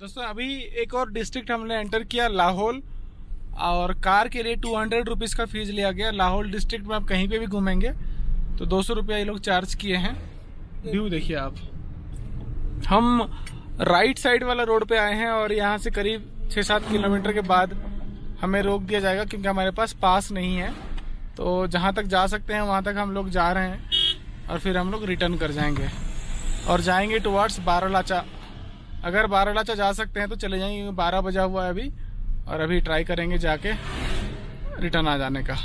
दोस्तों अभी एक और डिस्ट्रिक्ट हमने एंटर किया, लाहौल, और कार के लिए 200 रुपीज़ का फीस लिया गया। लाहौल डिस्ट्रिक्ट में आप कहीं पे भी घूमेंगे तो 200 रुपया ये लोग चार्ज किए हैं। व्यू देखिए आप। हम राइट साइड वाला रोड पे आए हैं और यहाँ से करीब 6-7 किलोमीटर के बाद हमें रोक दिया जाएगा क्योंकि हमारे पास नहीं है। तो जहाँ तक जा सकते हैं वहाँ तक हम लोग जा रहे हैं और फिर हम लोग रिटर्न कर जाएंगे और जाएंगे टुवर्ड्स बारालाचा। अगर बारालाचा जा सकते हैं तो चले जाएंगे, 12 बजा हुआ है अभी, और अभी ट्राई करेंगे जाके रिटर्न आ जाने का।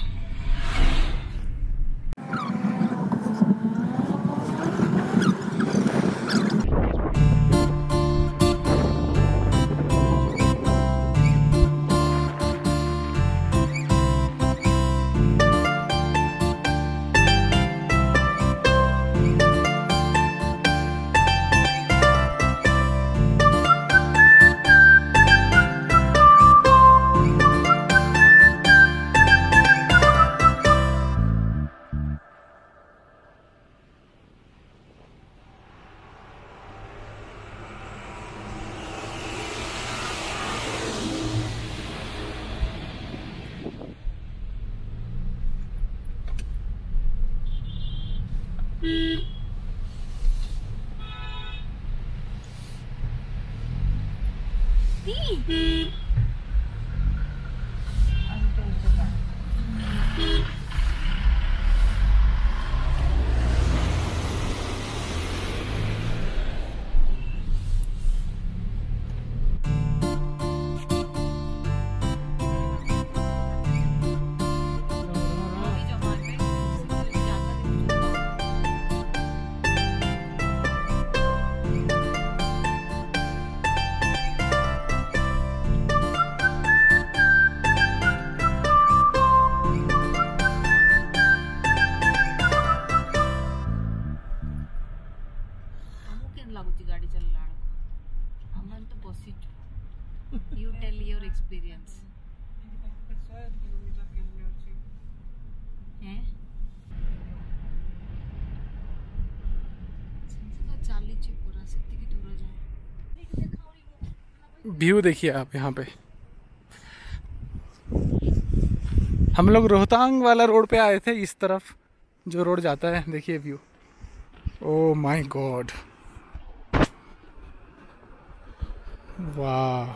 गाड़ी चलला हमन तो बसिचु। यू टेल योर एक्सपीरियंस हैं चालीची पूरा सिटी की दूर जाए। व्यू देखिए आप। यहाँ पे हम लोग रोहतांग वाला रोड पे आए थे, इस तरफ जो रोड जाता है। देखिए व्यू, ओह माय गॉड, वाह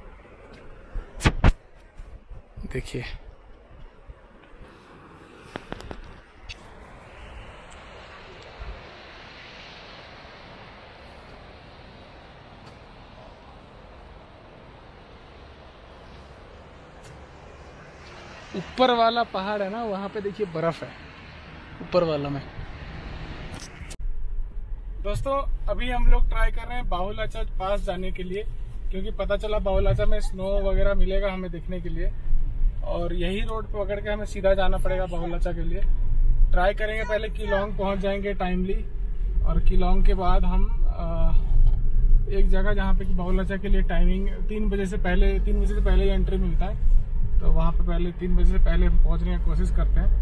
देखिए। ऊपर वाला पहाड़ है ना, वहां पे देखिए बर्फ है ऊपर वाला में। दोस्तों अभी हम लोग ट्राई कर रहे हैं बाहुलाचा पास जाने के लिए, क्योंकि पता चला बाहुलाचा में स्नो वगैरह मिलेगा हमें देखने के लिए, और यही रोड पकड़ के हमें सीधा जाना पड़ेगा बाहुलाचा के लिए। ट्राई करेंगे, पहले किलोंग पहुंच जाएंगे टाइमली, और किलोंग के बाद हम एक जगह जहाँ पे बाहुलाचा के लिए टाइमिंग 3 बजे से पहले ही एंट्री मिलता है, तो वहाँ पे पहले 3 बजे से पहले हम पहुँचने की कोशिश करते हैं।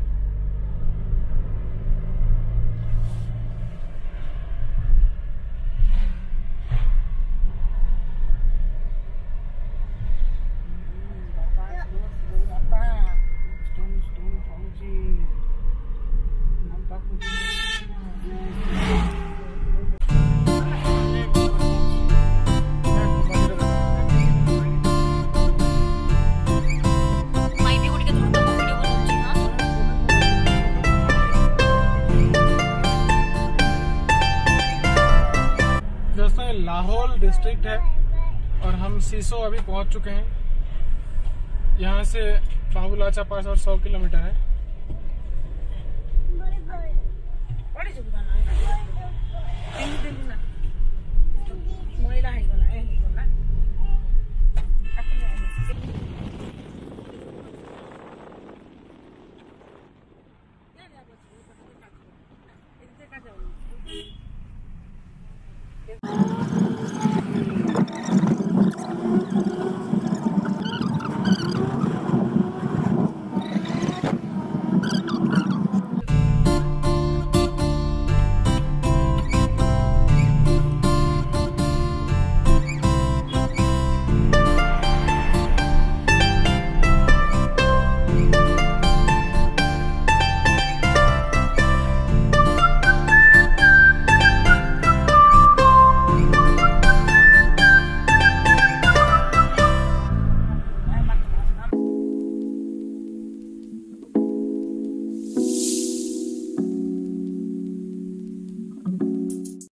लाहौल डिस्ट्रिक्ट है और हम सीसो अभी पहुंच चुके हैं। यहाँ से बाहुलाचा पास और 100 किलोमीटर है।